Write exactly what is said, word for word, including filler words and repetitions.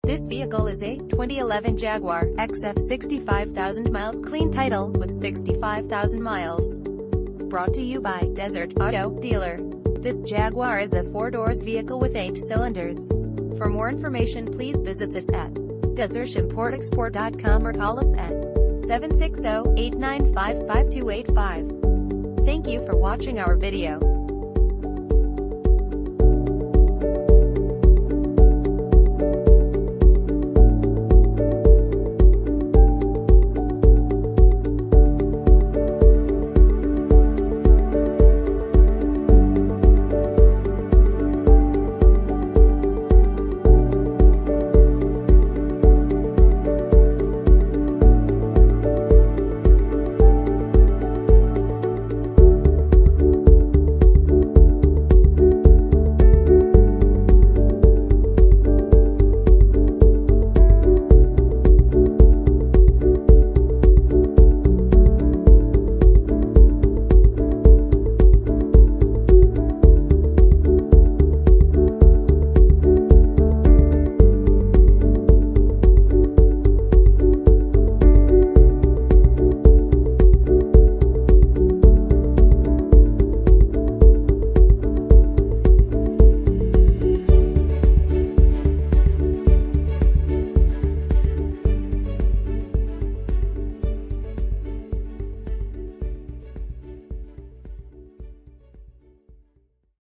This vehicle is a twenty eleven Jaguar X F sixty-five thousand miles clean title, with sixty-five thousand miles. Brought to you by Desert Auto Dealer. This Jaguar is a four-doors vehicle with eight cylinders. For more information, please visit us at desert import export dot com or call us at seven six zero, eight nine five, five two eight five. Thank you for watching our video.